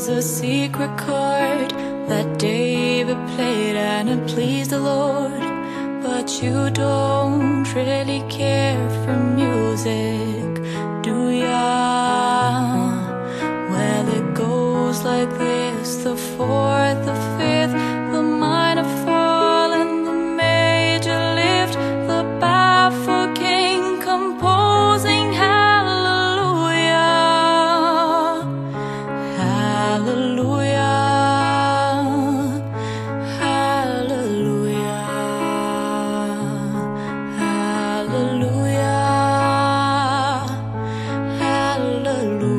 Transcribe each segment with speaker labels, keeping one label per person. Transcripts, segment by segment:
Speaker 1: was a secret chord that David played and it pleased the Lord. But you don't really care for music, do ya? Well, it goes like this: the fourth, the fifth, the minor fall and the major lift, the baffled king composing hallelujah, hallelujah, hallelujah, hallelujah, hallelujah.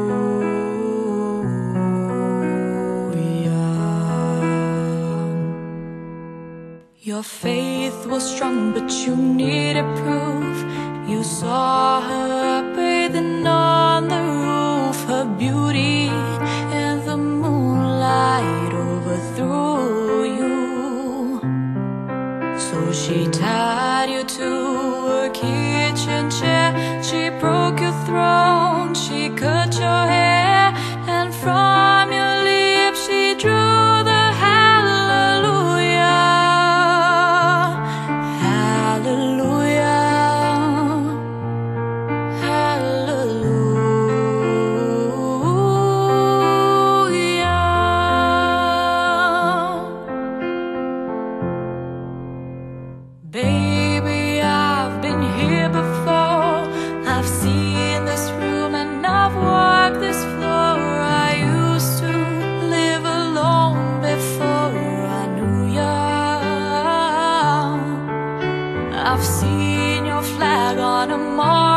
Speaker 1: Your faith was strong, but you needed proof. You saw her bathing on the roof. Her beauty in the moonlight overthrew you. So she tied you to a kitchen chair. She broke your throne, she cut your hair, and from your lips she drew the hallelujah, hallelujah, hallelujah. Baby, I've been here before. I've seen this room and I've walked this floor. I used to live alone before I knew ya. I've seen your flag on a mark.